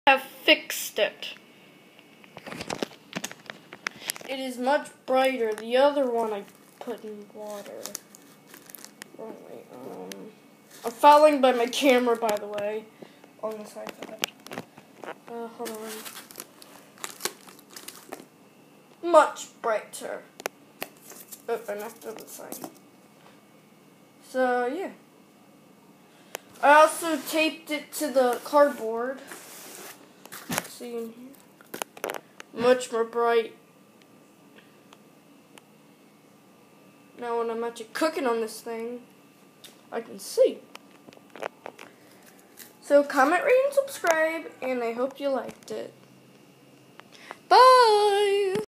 Have fixed it. It is much brighter. The other one I put in water. Wrong way. I'm fouling by my camera, by the way, on this iPad. Hold on. Much brighter. Oh, and after the sign. So yeah. I also taped it to the cardboard. See in here. Much more bright. Now when I'm actually cooking on this thing, I can see. So comment, rate, and subscribe, and I hope you liked it.